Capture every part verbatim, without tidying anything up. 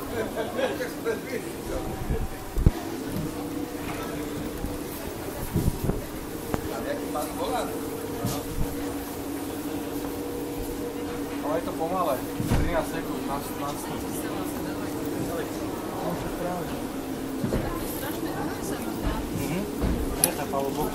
Ale je to pomalé. trinásť sekúnd na nástup. No, však práve. Mhm. Je tá Pavlo Boku.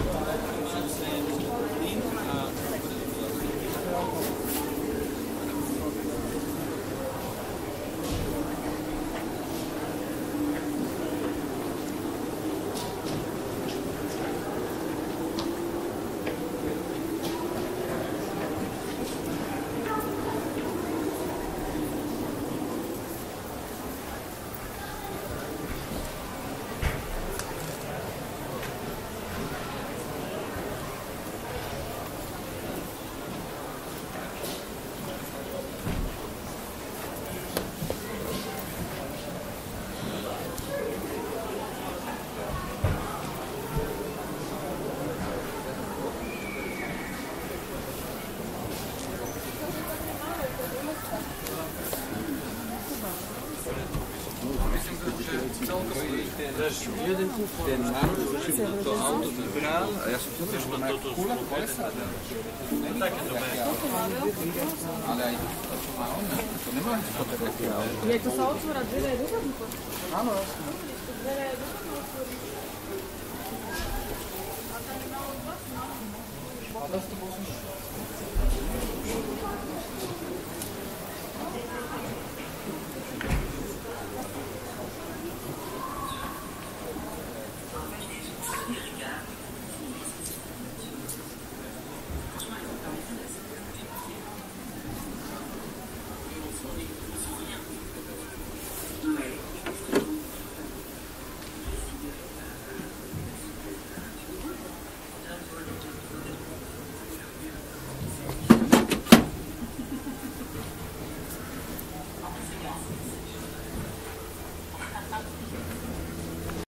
Jeden ten mám, to auto vybral a ja som to tiež má kúla kolesa. Také to bude. Ale aj to, čo má on, to nemá fotografie. Je to sa otvára dvere je dovnú? Áno, jasne. Dvere je dovnú otvorí. A tam je malo dva? A dosť to bol som